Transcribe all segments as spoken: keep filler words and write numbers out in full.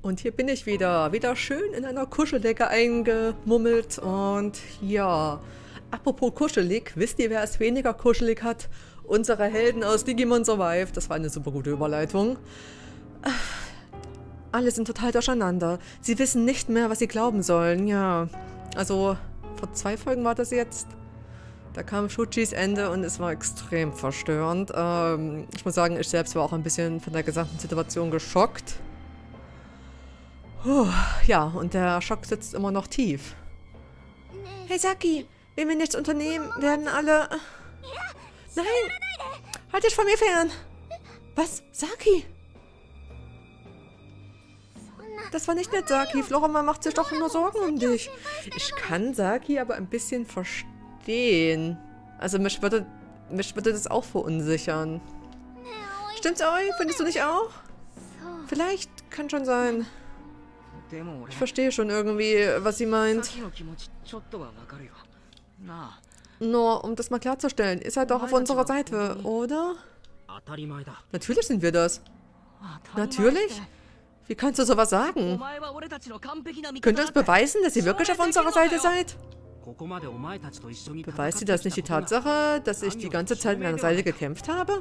Und hier bin ich wieder. Wieder schön in einer Kuscheldecke eingemummelt. Und ja, apropos kuschelig, wisst ihr, wer es weniger kuschelig hat? Unsere Helden aus Digimon Survive. Das war eine super gute Überleitung. Alle sind total durcheinander. Sie wissen nicht mehr, was sie glauben sollen. Ja, also vor zwei Folgen war das jetzt. Da kam Shuchis Ende und es war extrem verstörend. Ähm, ich muss sagen, ich selbst war auch ein bisschen von der gesamten Situation geschockt. Puh, ja, und der Schock sitzt immer noch tief. Hey Saki, wenn wir nichts unternehmen, werden alle... Nein! Halt dich von mir fern! Was? Saki? Das war nicht nett, Saki. Florama macht sich doch nur Sorgen um dich. Ich kann Saki aber ein bisschen verstehen. Also mich würde, mich würde das auch verunsichern. Stimmt's, Aoi? Findest du nicht auch? Vielleicht, kann schon sein. Ich verstehe schon irgendwie, was sie meint. Nur, um das mal klarzustellen, ist er doch auf unserer Seite, oder? Natürlich sind wir das. Natürlich? Wie kannst du sowas sagen? Könnt ihr uns beweisen, dass ihr wirklich auf unserer Seite seid? Beweist dir das nicht die Tatsache, dass ich die ganze Zeit an deiner Seite gekämpft habe?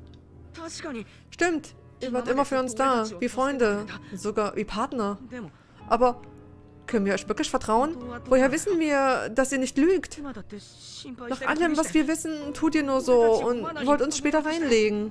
Stimmt, ihr wart immer für uns da, wie Freunde, sogar wie Partner. Aber können wir euch wirklich vertrauen? Woher wissen wir, dass ihr nicht lügt? Nach allem, was wir wissen, tut ihr nur so und wollt uns später reinlegen.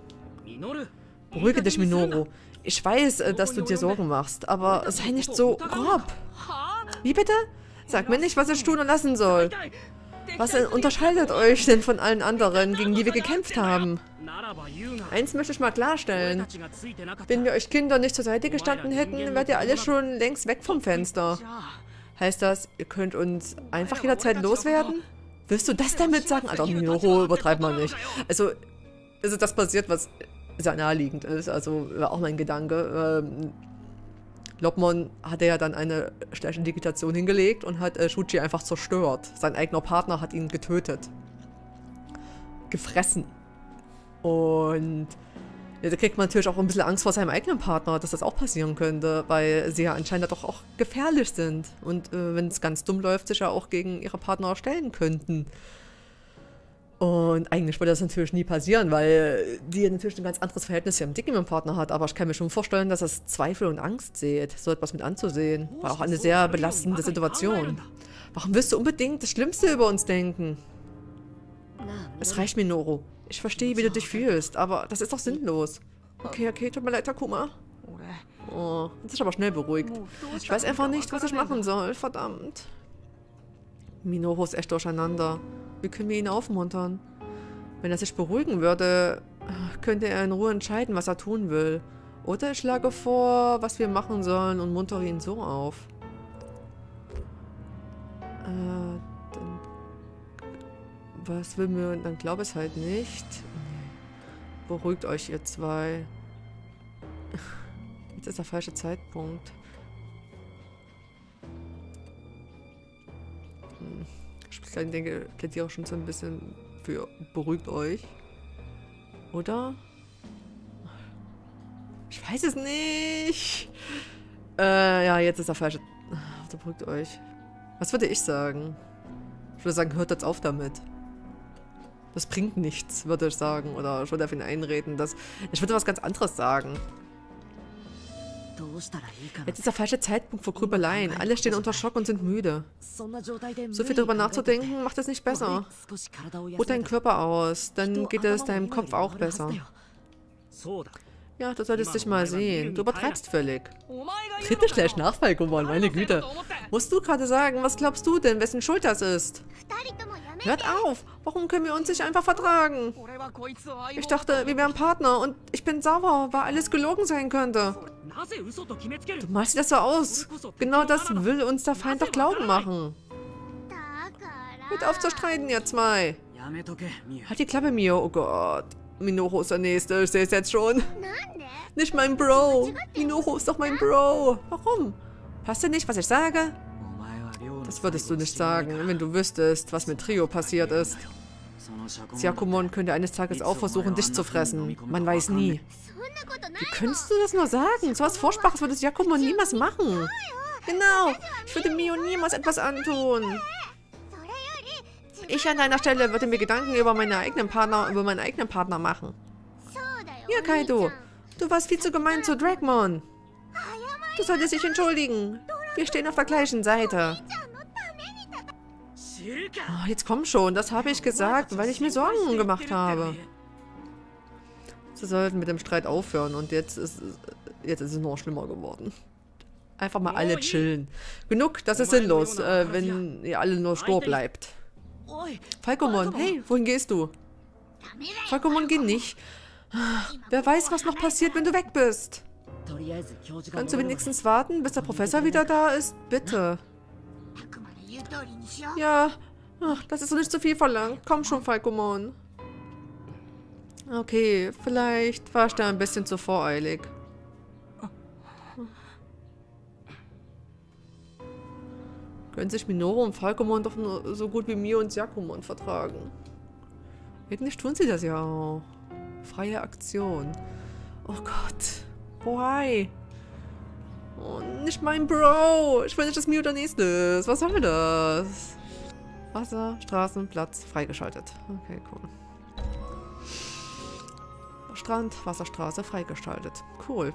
Beruhige dich, Minoru. Ich weiß, dass du dir Sorgen machst, aber sei nicht so grob. Wie bitte? Sag mir nicht, was ich tun und lassen soll. Was unterscheidet euch denn von allen anderen, gegen die wir gekämpft haben? Eins möchte ich mal klarstellen. Wenn wir euch Kinder nicht zur Seite gestanden hätten, wärt ihr alle schon längst weg vom Fenster. Heißt das, ihr könnt uns einfach jederzeit loswerden? Willst du das damit sagen? Also, Minoru, übertreibt man nicht. Also, ist das passiert, was sehr naheliegend ist. Also, war auch mein Gedanke. Ähm, Lobmon hatte ja dann eine schlechte Digitation hingelegt und hat äh, Shuchi einfach zerstört. Sein eigener Partner hat ihn getötet. Gefressen. Und ja, da kriegt man natürlich auch ein bisschen Angst vor seinem eigenen Partner, dass das auch passieren könnte, weil sie ja anscheinend doch auch gefährlich sind. Und äh, wenn es ganz dumm läuft, sich ja auch gegen ihre Partner stellen könnten. Und eigentlich würde das natürlich nie passieren, weil die natürlich ein ganz anderes Verhältnis hier im Digimon-Partner hat. Aber ich kann mir schon vorstellen, dass es Zweifel und Angst sieht, so etwas mit anzusehen. War auch eine sehr belastende Situation. Warum willst du unbedingt das Schlimmste über uns denken? Es reicht, Minoru. Ich verstehe, wie du dich fühlst, aber das ist doch sinnlos. Okay, okay, tut mir leid, Takuma. Oh, das ist aber schnell beruhigt. Ich weiß einfach nicht, was ich machen soll, verdammt. Minoru ist echt durcheinander. Wie können wir ihn aufmuntern? Wenn er sich beruhigen würde, könnte er in Ruhe entscheiden, was er tun will. Oder ich schlage vor, was wir machen sollen und muntere ihn so auf. Äh, dann... Was will mir... Dann glaube ich es halt nicht. Beruhigt euch, ihr zwei. Jetzt ist der falsche Zeitpunkt. Hm. Ich denke, ich plädiere auch schon so ein bisschen für beruhigt euch. Oder? Ich weiß es nicht. Äh, ja, jetzt ist der falsche. Also beruhigt euch. Was würde ich sagen? Ich würde sagen, hört jetzt auf damit. Das bringt nichts, würde ich sagen. Oder ich würde auf ihn einreden. Dass ich würde was ganz anderes sagen. Jetzt ist der falsche Zeitpunkt für Grübeleien. Alle stehen unter Schock und sind müde. So viel darüber nachzudenken, macht es nicht besser. Ruh deinen Körper aus, dann geht es deinem Kopf auch besser. Ja, du solltest dich mal sehen. Du übertreibst völlig. Tritt nicht gleich nach, Falcomon, meine Güte. Musst du gerade sagen, was glaubst du denn, wessen Schuld das ist? Hört auf! Warum können wir uns nicht einfach vertragen? Ich dachte, wir wären Partner und ich bin sauer, weil alles gelogen sein könnte. Du machst dir das so aus. Genau das will uns der Feind doch glauben machen. Hört auf zu streiten, ihr zwei. Halt die Klappe, Mio. Oh Gott. Minoru ist der Nächste, ich sehe es jetzt schon. Nicht mein Bro. Minoru ist doch mein Bro. Warum? Passt dir nicht, was ich sage? Das würdest du nicht sagen, wenn du wüsstest, was mit Trio passiert ist. Yakumon könnte eines Tages auch versuchen, dich zu fressen. Man weiß nie. Wie könntest du das nur sagen? So was Furchtbares würde Yakumon niemals machen. Genau. Ich würde Mio niemals etwas antun. Ich an deiner Stelle würde mir Gedanken über meine eigenen Partner, über meinen eigenen Partner machen. Ja, Kaito. Du warst viel zu gemein zu Dragmon. Du solltest dich entschuldigen. Wir stehen auf der gleichen Seite. Oh, jetzt komm schon, das habe ich gesagt, weil ich mir Sorgen gemacht habe. Sie sollten mit dem Streit aufhören und jetzt ist, jetzt ist es noch schlimmer geworden. Einfach mal alle chillen. Genug, das ist sinnlos, äh, wenn ihr alle nur stur bleibt. Falcomon, hey, wohin gehst du? Falcomon, geh nicht. Wer weiß, was noch passiert, wenn du weg bist. Kannst du wenigstens warten, bis der Professor wieder da ist? Bitte. Ja, ach, das ist doch nicht zu viel verlangt. Komm schon, Falcomon. Okay, vielleicht war ich da ein bisschen zu voreilig. Können sich Minoru und Falcomon doch nur so gut wie Mio und Yakumon vertragen. Eigentlich tun sie das ja auch. Freie Aktion. Oh Gott. Why? Oh, nicht mein Bro. Ich will nicht, dass Mio der Nächste ist. Was soll das? Wasser, Straßen, Platz, freigeschaltet. Okay, cool. Strand, Wasserstraße, freigeschaltet. Cool.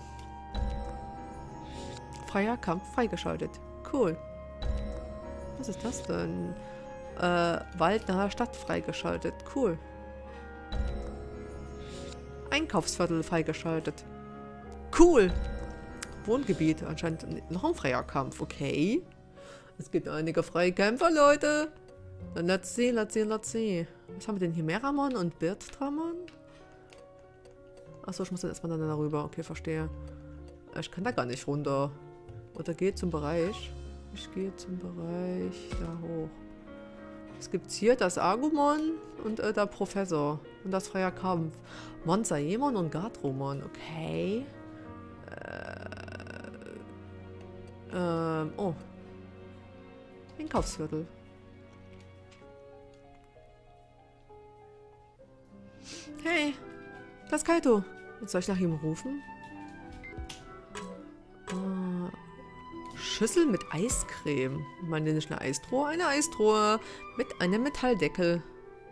Freier Kampf, freigeschaltet. Cool. Was ist das denn? Äh, Wald nahe Stadt freigeschaltet. Cool. Einkaufsviertel freigeschaltet. Cool. Wohngebiet. Anscheinend noch ein freier Kampf. Okay. Es gibt einige freie Kämpfer, Leute. Dann let's see, let's see, let's see. Was haben wir denn hier? Meramon und Birtramon? Achso, ich muss dann erstmal dann darüber. Okay, verstehe. Ich kann da gar nicht runter. Oder geht zum Bereich. Ich gehe zum Bereich da hoch. Was gibt's hier? Das Agumon und äh, der Professor. Und das freier Kampf. Monzaemon und Gatromon. Okay. Äh, ähm, oh. Einkaufsviertel. Hey, das ist Kaito. Soll ich nach ihm rufen? Äh, Schüssel mit Eiscreme. Man nennt nicht eine Eistruhe, eine Eistruhe mit einem Metalldeckel.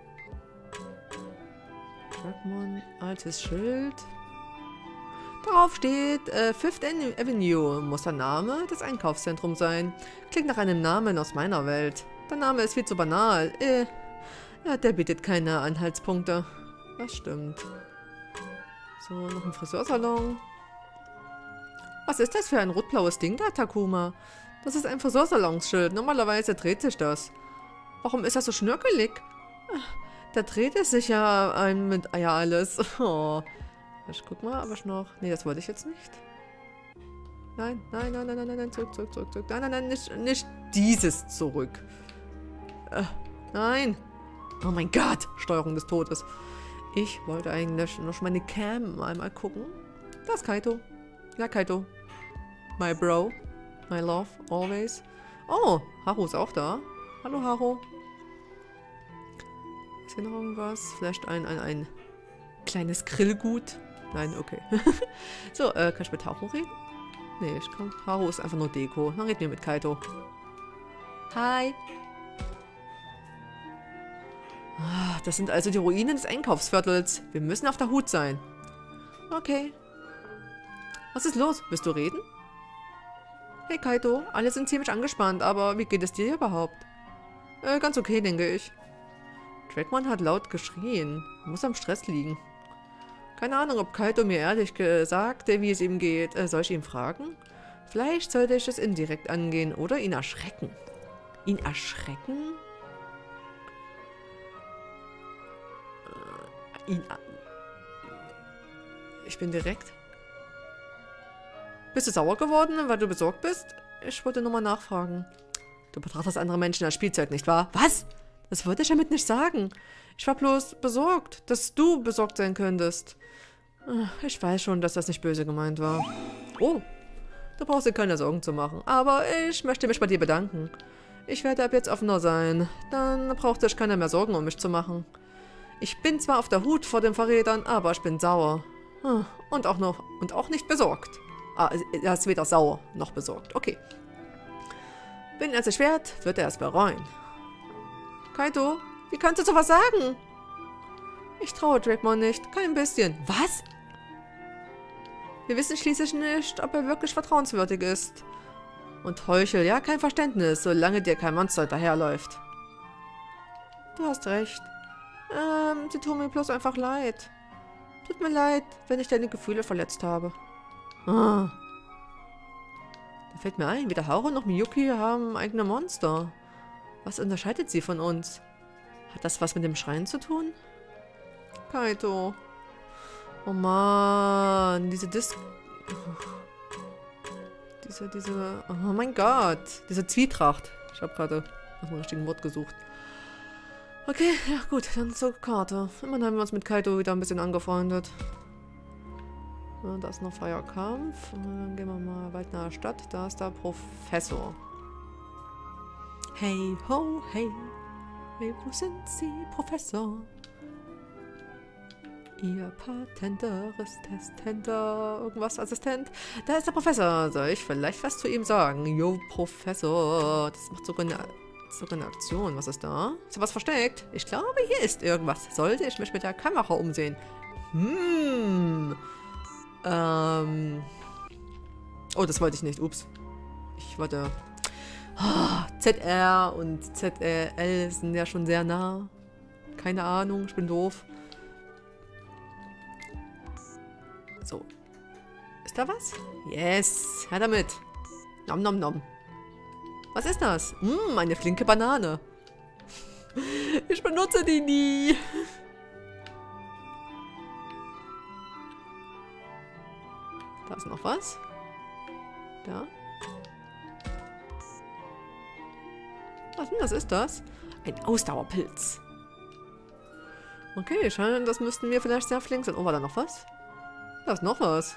Dragmon, altes Schild. Darauf steht äh, Fifth Avenue. Muss der Name des Einkaufszentrums sein. Klingt nach einem Namen aus meiner Welt. Der Name ist viel zu banal. Äh, ja, der bietet keine Anhaltspunkte. Das stimmt. So, noch ein Friseursalon. Was ist das für ein rot-blaues Ding da, Takuma? Das ist ein Friseursalonsschild. Normalerweise dreht sich das. Warum ist das so schnörkelig? Da dreht es sich ja ein mit ja alles. Oh. Ich guck mal, aber ich noch... Nee, das wollte ich jetzt nicht. Nein, nein, nein, nein, nein, nein, zurück, zurück, zurück, zurück. Nein, nein, nein, nicht, nicht dieses zurück. Äh, nein. Oh mein Gott, Steuerung des Todes. Ich wollte eigentlich noch meine Cam einmal gucken. Das ist Kaito. Ja, Kaito. My bro. My love. Always. Oh, Haru ist auch da. Hallo, Haru. Ist hier noch irgendwas? Vielleicht ein, ein, ein kleines Grillgut? Nein, okay. So, äh, kann ich mit Haru reden? Nee, ich kann. Haru ist einfach nur Deko. Dann reden wir mit Kaito. Hi. Ah, das sind also die Ruinen des Einkaufsviertels. Wir müssen auf der Hut sein. Okay. Was ist los? Willst du reden? Hey Kaito, alle sind ziemlich angespannt, aber wie geht es dir überhaupt? Äh, ganz okay, denke ich. Dragmon hat laut geschrien. Muss am Stress liegen. Keine Ahnung, ob Kaito mir ehrlich gesagt, wie es ihm geht. Äh, soll ich ihn fragen? Vielleicht sollte ich es indirekt angehen oder ihn erschrecken. Ihn erschrecken? Äh, ihn... Ich bin direkt... Bist du sauer geworden, weil du besorgt bist? Ich wollte nur mal nachfragen. Du betrachtest andere Menschen als Spielzeug, nicht wahr? Was? Das wollte ich damit nicht sagen. Ich war bloß besorgt, dass du besorgt sein könntest. Ich weiß schon, dass das nicht böse gemeint war. Oh, du brauchst dir keine Sorgen zu machen. Aber ich möchte mich bei dir bedanken. Ich werde ab jetzt offener sein. Dann braucht sich keiner mehr Sorgen um mich zu machen. Ich bin zwar auf der Hut vor den Verrätern, aber ich bin sauer. Und auch noch, und auch nicht besorgt. Ah, er ist weder sauer noch besorgt. Okay. Wenn er sich wehrt, wird er es bereuen. Kaito, wie kannst du sowas sagen? Ich traue Drakemon nicht, kein bisschen. Was? Wir wissen schließlich nicht, ob er wirklich vertrauenswürdig ist. Und heuchel, ja, kein Verständnis, solange dir kein Monster hinterherläuft. Du hast recht. Ähm, sie tun mir bloß einfach leid. Tut mir leid, wenn ich deine Gefühle verletzt habe. Ah. Da fällt mir ein, weder Haru noch Miyuki haben eigene Monster. Was unterscheidet sie von uns? Hat das was mit dem Schrein zu tun? Kaito. Oh Mann, diese Dis... Diese, diese... Oh mein Gott. Diese Zwietracht. Ich habe gerade nach dem richtigen Wort gesucht. Okay, ja gut, dann zur Karte. Immerhin haben wir uns mit Kaito wieder ein bisschen angefreundet. Ja, da ist noch freier Kampf. Und dann gehen wir mal weit nach der Stadt. Da ist der Professor. Hey ho, hey. Hey, wo sind Sie, Professor? Ihr patenter Resistenter, irgendwas, Assistent. Da ist der Professor. Soll ich vielleicht was zu ihm sagen? Jo, Professor. Das macht sogar eine, sogar eine Aktion. Was ist da? Ist da was versteckt? Ich glaube, hier ist irgendwas. Sollte ich mich mit der Kamera umsehen? Hm. Ähm. Oh, das wollte ich nicht. Ups. Ich wollte... Oh, Z R und Z L sind ja schon sehr nah. Keine Ahnung, ich bin doof. So. Ist da was? Yes, her damit. Nom nom nom. Was ist das? Hm, eine flinke Banane. Ich benutze die nie. Da ist noch was. Da. Was denn das? Ist das? Ein Ausdauerpilz. Okay, scheint, das müssten wir vielleicht sehr flink sein. Oh, war da noch was? Da ist noch was.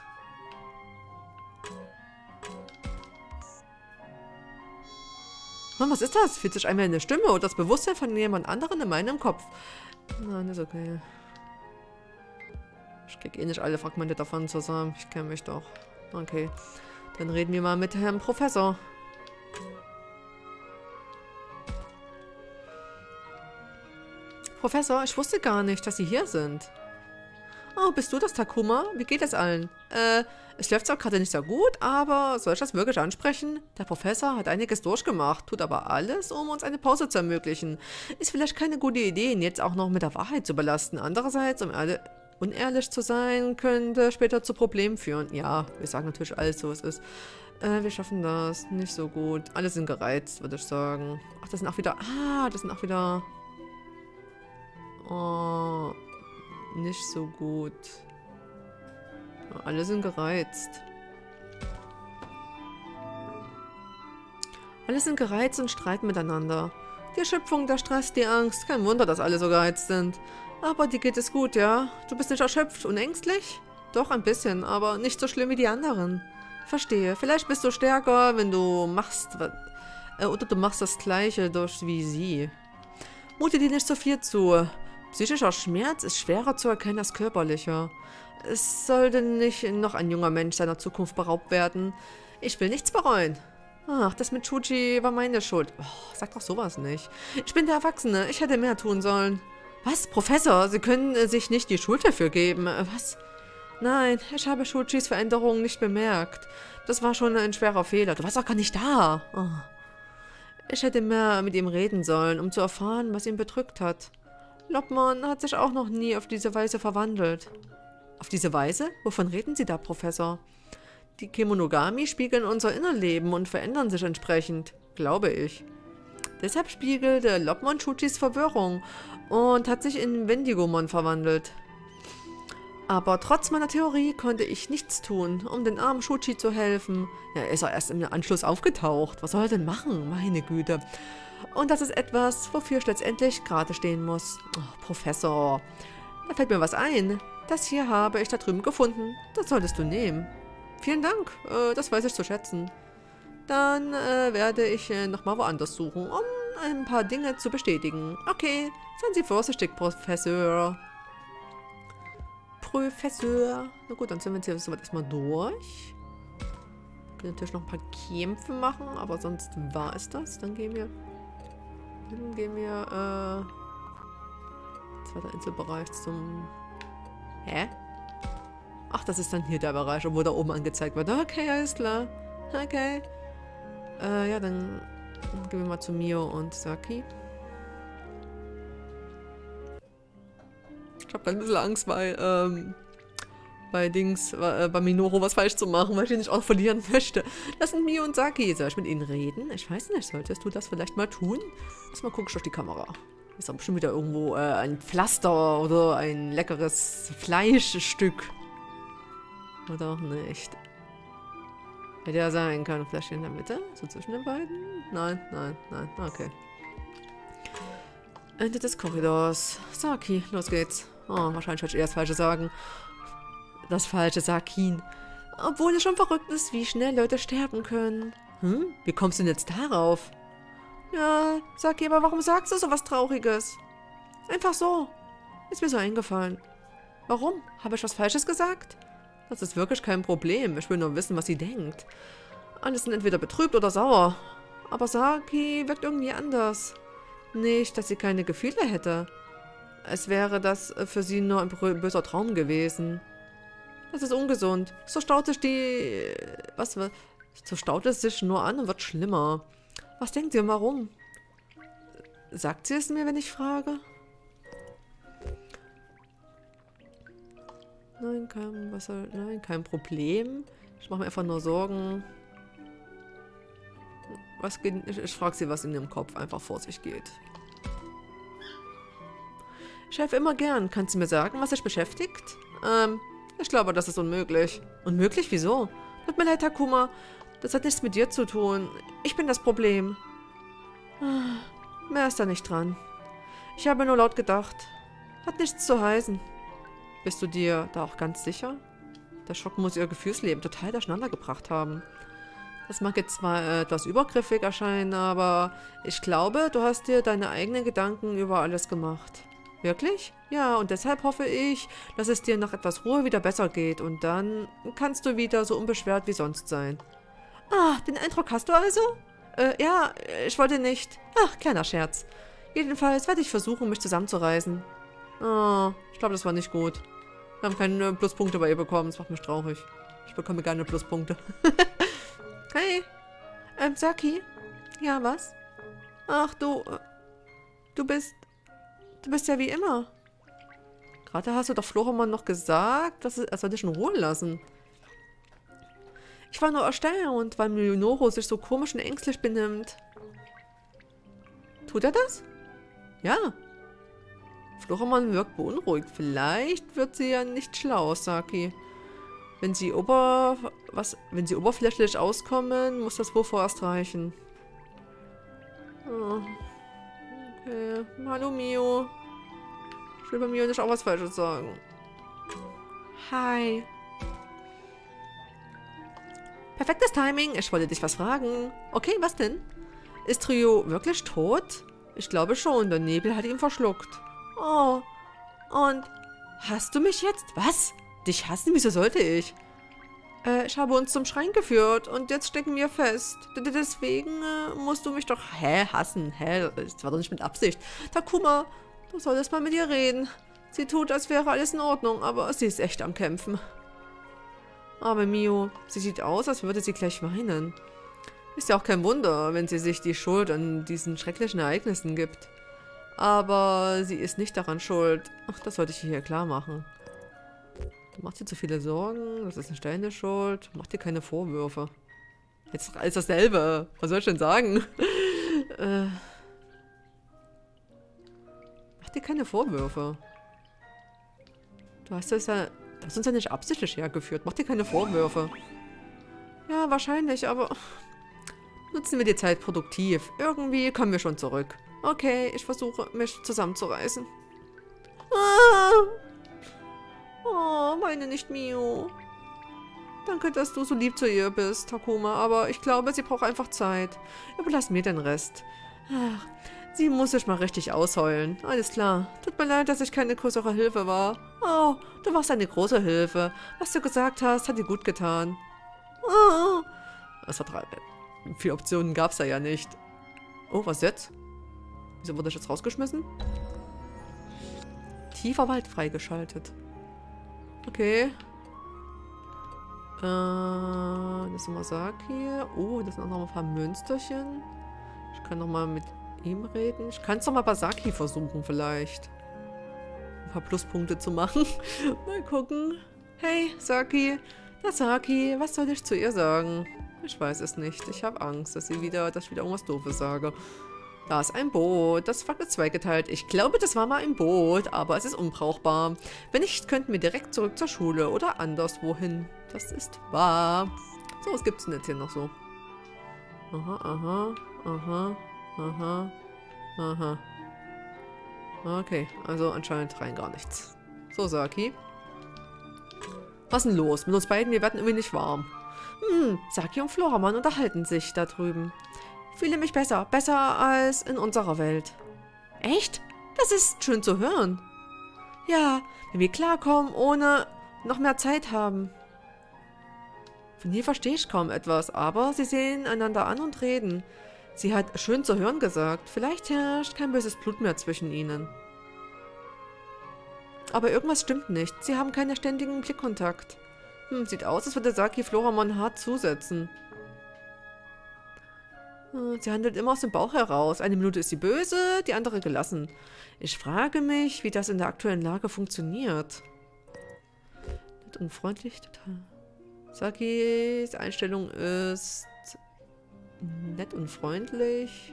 Mann, was ist das? Fühlt sich einmal eine Stimme oder das Bewusstsein von jemand anderem in meinem Kopf? Nein, ist okay. Ich krieg eh nicht alle Fragmente davon zusammen. Ich kenne mich doch. Okay. Dann reden wir mal mit Herrn Professor. Professor, ich wusste gar nicht, dass Sie hier sind. Oh, bist du das, Takuma? Wie geht es allen? Äh, es läuft zwar gerade nicht so gut, aber soll ich das wirklich ansprechen? Der Professor hat einiges durchgemacht, tut aber alles, um uns eine Pause zu ermöglichen. Ist vielleicht keine gute Idee, ihn jetzt auch noch mit der Wahrheit zu belasten. Andererseits, um ehrlich, unehrlich zu sein, könnte später zu Problemen führen. Ja, wir sagen natürlich alles, so es ist. Äh, wir schaffen das nicht so gut. Alle sind gereizt, würde ich sagen. Ach, das sind auch wieder... Ah, das sind auch wieder... Oh... Nicht so gut. Alle sind gereizt. Alle sind gereizt und streiten miteinander. Die Erschöpfung, der Stress, die Angst. Kein Wunder, dass alle so gereizt sind. Aber dir geht es gut, ja? Du bist nicht erschöpft und ängstlich? Doch, ein bisschen, aber nicht so schlimm wie die anderen. Verstehe. Vielleicht bist du stärker, wenn du machst... Äh, oder du machst das Gleiche durch wie sie. Mute dir nicht so viel zu. Psychischer Schmerz ist schwerer zu erkennen als körperlicher. Es sollte nicht noch ein junger Mensch seiner Zukunft beraubt werden. Ich will nichts bereuen. Ach, das mit Shuji war meine Schuld. Oh, sag doch sowas nicht. Ich bin der Erwachsene. Ich hätte mehr tun sollen. Was, Professor? Sie können äh, sich nicht die Schuld dafür geben. Äh, was? Nein, ich habe Shujis Veränderungen nicht bemerkt. Das war schon ein schwerer Fehler. Du warst auch gar nicht da. Oh. Ich hätte mehr mit ihm reden sollen, um zu erfahren, was ihn bedrückt hat. Lopmon hat sich auch noch nie auf diese Weise verwandelt. Auf diese Weise? Wovon reden Sie da, Professor? Die Kemonogami spiegeln unser Innenleben und verändern sich entsprechend, glaube ich. Deshalb spiegelte Lopmon Shujis Verwirrung und hat sich in Wendigomon verwandelt. Aber trotz meiner Theorie konnte ich nichts tun, um den armen Shuji zu helfen. Ja, er ist ja erst im Anschluss aufgetaucht. Was soll er denn machen? Meine Güte. Und das ist etwas, wofür ich letztendlich gerade stehen muss. Oh, Professor, da fällt mir was ein. Das hier habe ich da drüben gefunden. Das solltest du nehmen. Vielen Dank, äh, das weiß ich zu schätzen. Dann äh, werde ich äh, nochmal woanders suchen, um ein paar Dinge zu bestätigen. Okay, seien Sie vorsichtig, Professor. Professor. Na gut, dann sind wir jetzt hier soweit erstmal durch. Wir können natürlich noch ein paar Kämpfe machen, aber sonst war es das. Dann gehen wir... Dann gehen wir, äh... zweiter Inselbereich zum... Hä? Ach, das ist dann hier der Bereich, obwohl da oben angezeigt wird. Okay, alles klar. Okay. Äh, ja, dann gehen wir mal zu Mio und Saki. Ich habe gerade ein bisschen Angst, weil, ähm, bei Dings, äh, bei Minoru was falsch zu machen, weil ich ihn nicht auch verlieren möchte. Das sind Mio und Saki. Soll ich mit ihnen reden? Ich weiß nicht, solltest du das vielleicht mal tun? Erstmal gucke ich durch die Kamera. Ist doch bestimmt wieder irgendwo äh, ein Pflaster oder ein leckeres Fleischstück. Oder auch nicht. Hätte ja sein können. Vielleicht hier in der Mitte? So zwischen den beiden? Nein, nein, nein. Okay. Ende des Korridors. Saki, los geht's. Oh, wahrscheinlich wollte ich eher das Falsche sagen. Das falsche Sakin. Obwohl es schon verrückt ist, wie schnell Leute sterben können. Hm? Wie kommst du denn jetzt darauf? Ja, Saki, aber warum sagst du so was Trauriges? Einfach so. Ist mir so eingefallen. Warum? Habe ich was Falsches gesagt? Das ist wirklich kein Problem. Ich will nur wissen, was sie denkt. Alle sind entweder betrübt oder sauer. Aber Saki wirkt irgendwie anders. Nicht, dass sie keine Gefühle hätte. Es wäre das für sie nur ein böser Traum gewesen. Das ist ungesund. So staut sich die... Was? So staut es sich nur an und wird schlimmer. Was denkt ihr und warum? Sagt sie es mir, wenn ich frage? Nein, kein, was soll, nein, kein Problem. Ich mache mir einfach nur Sorgen. Was geht, ich, ich frage sie, was in ihrem Kopf einfach vor sich geht. Ich helfe immer gern. Kannst du mir sagen, was dich beschäftigt? Ähm, ich glaube, das ist unmöglich. Unmöglich? Wieso? Tut mir leid, Takuma. Das hat nichts mit dir zu tun. Ich bin das Problem. Mehr ist da nicht dran. Ich habe nur laut gedacht. Hat nichts zu heißen. Bist du dir da auch ganz sicher? Der Schock muss ihr Gefühlsleben total durcheinander gebracht haben. Das mag jetzt zwar etwas übergriffig erscheinen, aber ich glaube, du hast dir deine eigenen Gedanken über alles gemacht. Wirklich? Ja, und deshalb hoffe ich, dass es dir nach etwas Ruhe wieder besser geht und dann kannst du wieder so unbeschwert wie sonst sein. Ah, den Eindruck hast du also? Äh, ja, ich wollte nicht. Ach, kleiner Scherz. Jedenfalls werde ich versuchen, mich zusammenzureißen. Oh, ich glaube, das war nicht gut. Wir haben keine Pluspunkte bei ihr bekommen. Das macht mich traurig. Ich bekomme keine Pluspunkte. Hey. Ähm, Saki? Ja, was? Ach, du... Du bist... Du bist ja wie immer. Gerade hast du doch Florimon noch gesagt, dass er soll dich in Ruhe lassen. Ich war nur erstaunt, weil Minoru sich so komisch und ängstlich benimmt. Tut er das? Ja. Florimon wirkt beunruhigt. Vielleicht wird sie ja nicht schlau, Saki. Wenn sie, ober was, wenn sie oberflächlich auskommen, muss das wohl vorerst reichen. Oh. Okay. Hallo, Mio. Ich will bei Mio nicht auch was Falsches sagen. Hi. Perfektes Timing. Ich wollte dich was fragen. Okay, was denn? Ist Ryo wirklich tot? Ich glaube schon. Der Nebel hat ihn verschluckt. Oh. Und hast du mich jetzt? Was? Dich hassen? Wieso sollte ich? Äh, ich habe uns zum Schrein geführt und jetzt stecken wir fest. D deswegen äh, musst du mich doch... Hä? Hassen? Hä? Das war doch nicht mit Absicht. Takuma, du solltest mal mit ihr reden. Sie tut, als wäre alles in Ordnung, aber sie ist echt am Kämpfen. Aber Mio, sie sieht aus, als würde sie gleich weinen. Ist ja auch kein Wunder, wenn sie sich die Schuld an diesen schrecklichen Ereignissen gibt. Aber sie ist nicht daran schuld. Ach, das sollte ich hier klar machen. Du machst dir zu viele Sorgen, das ist nicht deine Schuld. Mach dir keine Vorwürfe. Jetzt ist doch alles dasselbe. Was soll ich denn sagen? äh, mach dir keine Vorwürfe. Du hast das ja... Du hast uns ja nicht absichtlich hergeführt. Mach dir keine Vorwürfe. Ja, wahrscheinlich, aber... Nutzen wir die Zeit produktiv. Irgendwie kommen wir schon zurück. Okay, ich versuche, mich zusammenzureißen. Ah! Oh, weine nicht, Mio. Danke, dass du so lieb zu ihr bist, Takuma, aber ich glaube, sie braucht einfach Zeit. Überlass mir den Rest. Ach, sie muss sich mal richtig ausheulen. Alles klar. Tut mir leid, dass ich keine größere Hilfe war. Oh, du warst eine große Hilfe. Was du gesagt hast, hat dir gut getan. Oh. Das war drei. Vier Optionen gab es da ja nicht. Oh, was jetzt? Wieso wurde ich jetzt rausgeschmissen? Tiefer Wald freigeschaltet. Okay. Äh, das ist Masaki. Oh, das sind auch noch ein paar Münsterchen. Ich kann noch mal mit ihm reden. Ich kann es doch mal bei Saki versuchen vielleicht. Ein paar Pluspunkte zu machen. Mal gucken. Hey, Saki. Na, Saki, was soll ich zu ihr sagen? Ich weiß es nicht. Ich habe Angst, dass sie wieder, dass ich wieder irgendwas Doofes sage. Da ist ein Boot. Das war zweigeteilt. Ich glaube, das war mal ein Boot, aber es ist unbrauchbar. Wenn nicht, könnten wir direkt zurück zur Schule oder anderswohin. Das ist wahr. So, was gibt's denn jetzt hier noch so? Aha, aha, aha, aha, aha. Okay, also anscheinend rein gar nichts. So, Saki. Was ist denn los? Mit uns beiden, wir werden irgendwie nicht warm. Hm, Saki und Floramann unterhalten sich da drüben. Ich fühle mich besser. Besser als in unserer Welt. Echt? Das ist schön zu hören. Ja, wenn wir klarkommen, ohne noch mehr Zeit haben. Von hier verstehe ich kaum etwas, aber sie sehen einander an und reden. Sie hat schön zu hören gesagt. Vielleicht herrscht kein böses Blut mehr zwischen ihnen. Aber irgendwas stimmt nicht. Sie haben keinen ständigen Blickkontakt. Hm, sieht aus, als würde Saki Floramann hart zusetzen. Sie handelt immer aus dem Bauch heraus. Eine Minute ist sie böse, die andere gelassen. Ich frage mich, wie das in der aktuellen Lage funktioniert. Nett und freundlich, total. Sakis Einstellung ist nett und freundlich.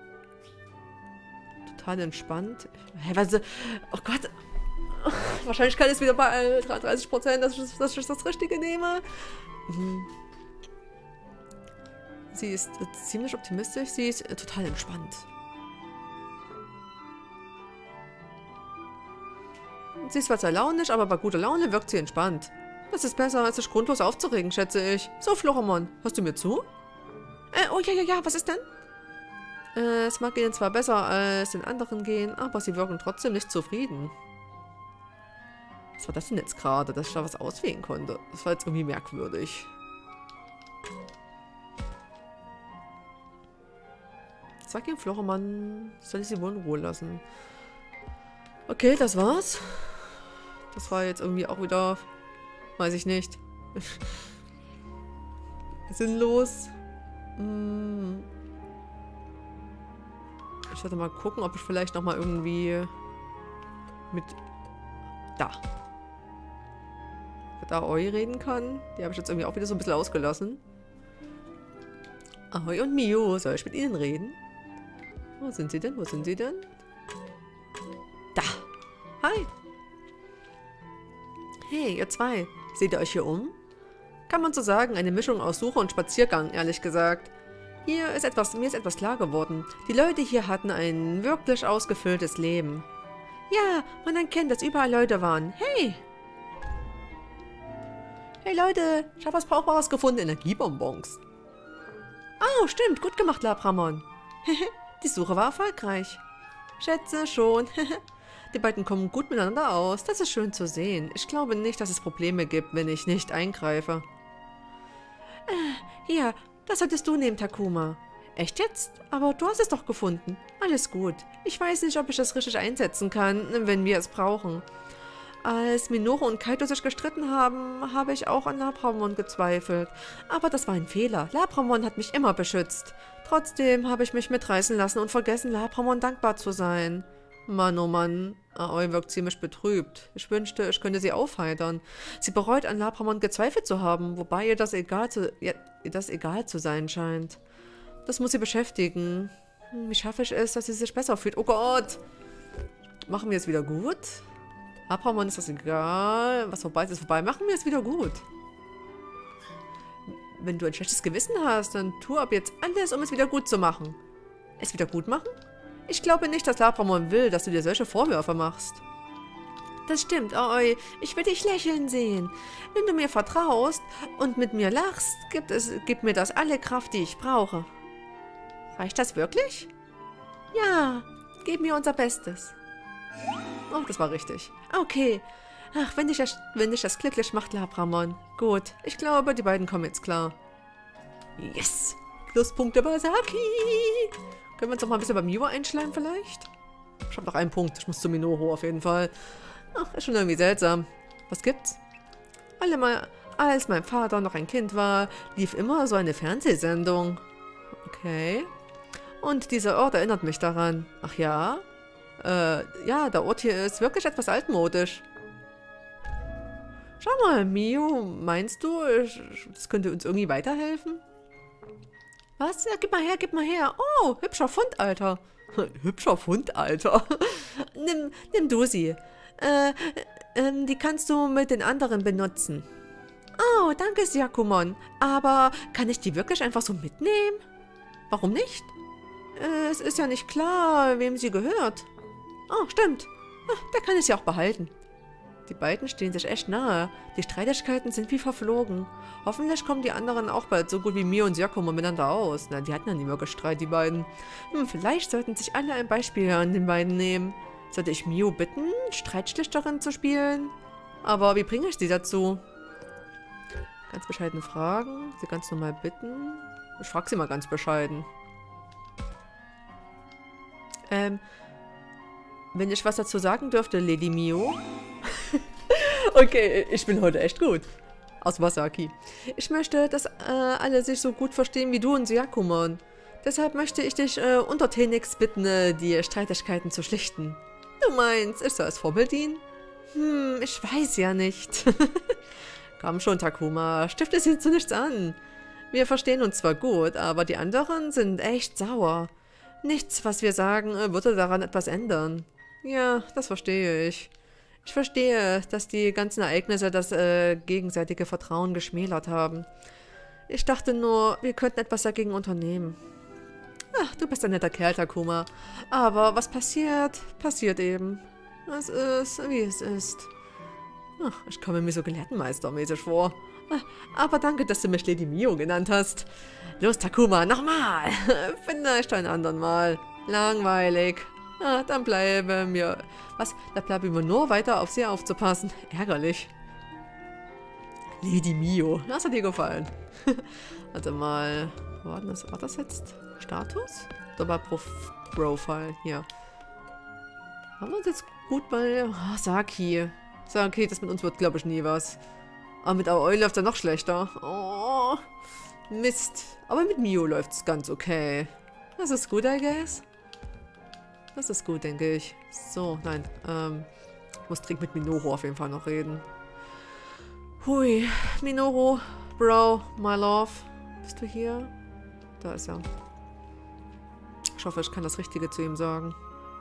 Total entspannt. Hä, was? Oh Gott. Wahrscheinlich kann ich es wieder bei dreiunddreißig Prozent, dass ich, dass ich das Richtige nehme. Hm. Sie ist äh, ziemlich optimistisch, sie ist äh, total entspannt. Sie ist zwar sehr launisch, aber bei guter Laune wirkt sie entspannt. Das ist besser, als sich grundlos aufzuregen, schätze ich. So, Floramann, hörst du mir zu? Äh, oh ja, ja, ja, was ist denn? Äh, es mag ihnen zwar besser als den anderen gehen, aber sie wirken trotzdem nicht zufrieden. Was war das denn jetzt gerade, dass ich da was auswählen konnte? Das war jetzt irgendwie merkwürdig. Sag ihm, Floramann, soll ich sie wohl in Ruhe lassen? Okay, das war's. Das war jetzt irgendwie auch wieder, weiß ich nicht, sinnlos. Hm. Ich werde mal gucken, ob ich vielleicht noch mal irgendwie mit da mit Aoi reden kann. Die habe ich jetzt irgendwie auch wieder so ein bisschen ausgelassen. Aoi und Mio, soll ich mit ihnen reden? Wo sind sie denn? Wo sind sie denn? Da! Hi! Hey, ihr zwei. Seht ihr euch hier um? Kann man so sagen, eine Mischung aus Suche und Spaziergang, ehrlich gesagt. Hier ist etwas, mir ist etwas klar geworden. Die Leute hier hatten ein wirklich ausgefülltes Leben. Ja, man erkennt, dass überall Leute waren. Hey! Hey Leute, ich habe was Brauchbares gefunden. Energiebonbons. Oh, stimmt. Gut gemacht, Labramon. Die Suche war erfolgreich. Schätze schon. Die beiden kommen gut miteinander aus. Das ist schön zu sehen. Ich glaube nicht, dass es Probleme gibt, wenn ich nicht eingreife. Äh, hier, das solltest du nehmen, Takuma. Echt jetzt? Aber du hast es doch gefunden. Alles gut. Ich weiß nicht, ob ich das richtig einsetzen kann, wenn wir es brauchen. Als Minoru und Kaito sich gestritten haben, habe ich auch an Labramon gezweifelt. Aber das war ein Fehler. Labramon hat mich immer beschützt. Trotzdem habe ich mich mitreißen lassen und vergessen, Labramon dankbar zu sein. Mann, oh Mann. Aoi wirkt ziemlich betrübt. Ich wünschte, ich könnte sie aufheitern. Sie bereut, an Labramon gezweifelt zu haben, wobei ihr das egal zu, ihr, ihr das egal zu sein scheint. Das muss sie beschäftigen. Wie schaffe ich es, dass sie sich besser fühlt? Oh Gott! Machen wir es wieder gut? Labramon ist das egal. Was vorbei ist, ist vorbei. Machen wir es wieder gut. Wenn du ein schlechtes Gewissen hast, dann tu ab jetzt alles, um es wieder gut zu machen. Es wieder gut machen? Ich glaube nicht, dass Labramon will, dass du dir solche Vorwürfe machst. Das stimmt, Aoi. Ich will dich lächeln sehen. Wenn du mir vertraust und mit mir lachst, gibt es, gibt mir das alle Kraft, die ich brauche. Reicht das wirklich? Ja, geben wir unser Bestes. Oh, das war richtig. Okay. Ach, wenn dich das, wenn dich das glücklich macht, Labramon. Gut, ich glaube, die beiden kommen jetzt klar. Yes! Pluspunkte bei Saki! Können wir uns noch mal ein bisschen bei Miwa einschleimen vielleicht? Ich habe noch einen Punkt. Ich muss zu Minoru auf jeden Fall. Ach, ist schon irgendwie seltsam. Was gibt's? Alle mal, als mein Vater noch ein Kind war, lief immer so eine Fernsehsendung. Okay. Und dieser Ort erinnert mich daran. Ach ja? Äh, ja, der Ort hier ist wirklich etwas altmodisch. Schau mal, Mio, meinst du, das könnte uns irgendwie weiterhelfen? Was? Ja, gib mal her, gib mal her. Oh, hübscher Fund, Alter. Hübscher Fund, Alter. nimm, nimm du sie. Äh, äh, die kannst du mit den anderen benutzen. Oh, danke, Syakomon. Aber kann ich die wirklich einfach so mitnehmen? Warum nicht? Äh, es ist ja nicht klar, wem sie gehört. Oh, stimmt. Ach, da kann ich sie auch behalten. Die beiden stehen sich echt nahe. Die Streitigkeiten sind wie verflogen. Hoffentlich kommen die anderen auch bald so gut wie Mio und Syakomon miteinander aus. Na, die hatten ja nie mehr Streit, die beiden. Hm, vielleicht sollten sich alle ein Beispiel an den beiden nehmen. Sollte ich Mio bitten, Streitschlichterin zu spielen? Aber wie bringe ich sie dazu? Ganz bescheiden fragen. Sie ganz normal bitten. Ich frage sie mal ganz bescheiden. Ähm, wenn ich was dazu sagen dürfte, Lady Mio. Okay, ich bin heute echt gut. Aus Wasaki. Ich möchte, dass äh, alle sich so gut verstehen wie du und Syakomon. Deshalb möchte ich dich äh, untertänigst bitten, äh, die Streitigkeiten zu schlichten. Du meinst, ich soll als Vorbild dienen? Hm, ich weiß ja nicht. Komm schon, Takuma, stifte sie zu nichts an. Wir verstehen uns zwar gut, aber die anderen sind echt sauer. Nichts, was wir sagen, würde daran etwas ändern. Ja, das verstehe ich. Ich verstehe, dass die ganzen Ereignisse das äh, gegenseitige Vertrauen geschmälert haben. Ich dachte nur, wir könnten etwas dagegen unternehmen. Ach, du bist ein netter Kerl, Takuma. Aber was passiert, passiert eben. Es ist, wie es ist. Ach, ich komme mir so gelehrtenmeistermäßig vor. Aber danke, dass du mich Lady Mio genannt hast. Los, Takuma, nochmal. Vielleicht ein andern Mal. Langweilig. Ah, dann bleiben wir... Was? Da bleiben wir nur weiter auf sie aufzupassen. Ärgerlich. Lady Mio. Das hat dir gefallen. Warte mal. War das, war das jetzt Status? Oder war Prof Profile? Hier. Haben wir uns jetzt gut bei... Oh, Saki. Saki, das mit uns wird, glaube ich, nie was. Aber mit Aoi läuft er noch schlechter. Oh, Mist. Aber mit Mio läuft es ganz okay. Das ist gut, I guess. Das ist gut, denke ich. So, nein. Ähm, ich muss dringend mit Minoru auf jeden Fall noch reden. Hui. Minoru, Bro, my love. Bist du hier? Da ist er. Ich hoffe, ich kann das Richtige zu ihm sagen.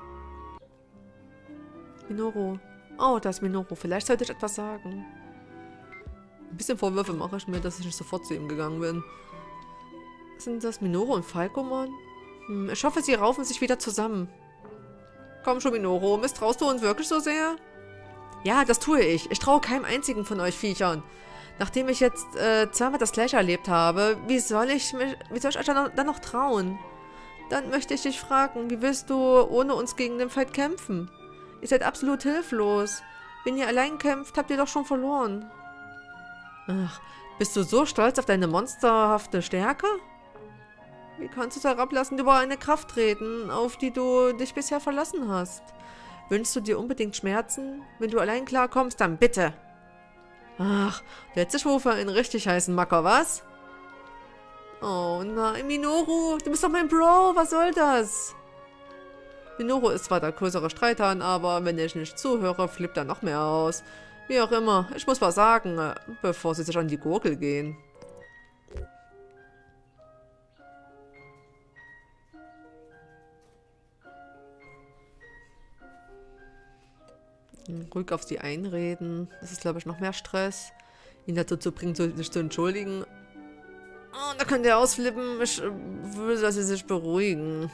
Minoru. Oh, da ist Minoru. Vielleicht sollte ich etwas sagen. Ein bisschen Vorwürfe mache ich mir, dass ich nicht sofort zu ihm gegangen bin. Sind das Minoru und Falcomon? Hm, ich hoffe, sie raufen sich wieder zusammen. Komm schon, Minoru. Misstraust du uns wirklich so sehr? Ja, das tue ich. Ich traue keinem einzigen von euch Viechern. Nachdem ich jetzt äh, zweimal das Gleiche erlebt habe, wie soll ich mich, wie soll ich euch dann noch, dann noch trauen? Dann möchte ich dich fragen, wie willst du ohne uns gegen den Feind kämpfen? Ihr seid absolut hilflos. Wenn ihr allein kämpft, habt ihr doch schon verloren. Ach, bist du so stolz auf deine monsterhafte Stärke? Wie kannst du es herablassend über eine Kraft treten, auf die du dich bisher verlassen hast? Wünschst du dir unbedingt Schmerzen? Wenn du allein klarkommst, dann bitte. Ach, letzte Woche einen richtig heißen Macker, was? Oh nein, Minoru, du bist doch mein Bro, was soll das? Minoru ist zwar der größere Streithahn, aber wenn ich nicht zuhöre, flippt er noch mehr aus. Wie auch immer, ich muss was sagen, bevor sie sich an die Gurgel gehen. Ruhig auf sie einreden. Das ist, glaube ich, noch mehr Stress. Ihn dazu zu bringen, sich zu entschuldigen. Oh, da könnte er ausflippen. Ich will, dass sie sich beruhigen.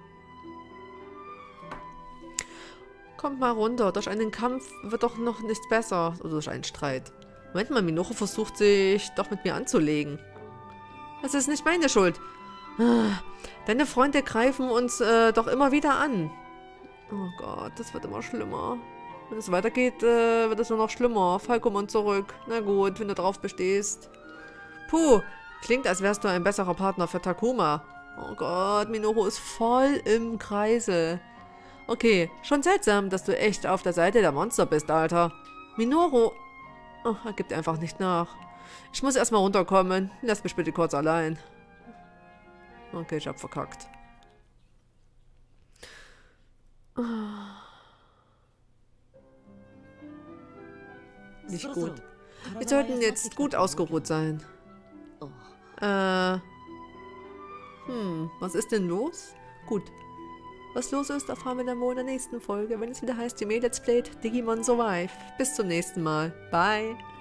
Kommt mal runter. Durch einen Kampf wird doch noch nichts besser. Oder durch einen Streit. Moment mal, Minoru versucht sich doch mit mir anzulegen. Das ist nicht meine Schuld. Deine Freunde greifen uns äh, doch immer wieder an. Oh Gott, das wird immer schlimmer. Wenn es weitergeht, äh, wird es nur noch schlimmer. Falkomon zurück. Na gut, wenn du drauf bestehst. Puh, klingt, als wärst du ein besserer Partner für Takuma. Oh Gott, Minoru ist voll im Kreisel. Okay, schon seltsam, dass du echt auf der Seite der Monster bist, Alter. Minoru... Oh, er gibt einfach nicht nach. Ich muss erstmal runterkommen. Lass mich bitte kurz allein. Okay, ich hab verkackt. Nicht gut. Wir sollten jetzt gut ausgeruht sein. Äh... Hm, was ist denn los? Gut. Was los ist, erfahren wir dann wohl in der nächsten Folge, wenn es wieder heißt, die Let's Play Digimon Survive. Bis zum nächsten Mal. Bye.